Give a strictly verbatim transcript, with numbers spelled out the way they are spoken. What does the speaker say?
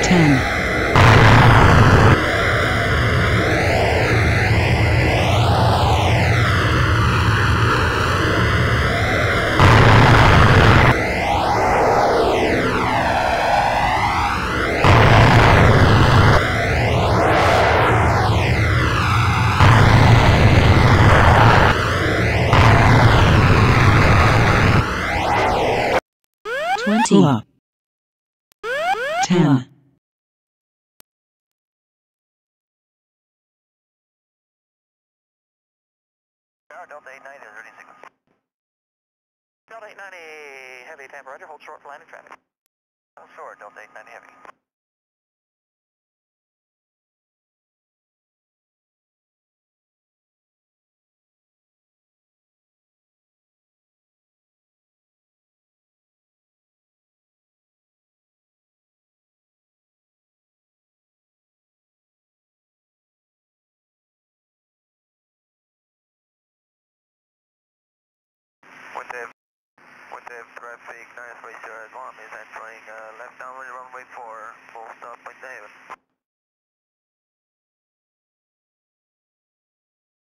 ten, twenty, pull up, ten, Delta eight ninety is ready sequence. Delta eight ninety heavy, Tampa Roger, hold short for landing traffic. Hold short, Delta eight ninety heavy. With the, with the traffic nine three zero Guam is entering uh, left downwind runway four.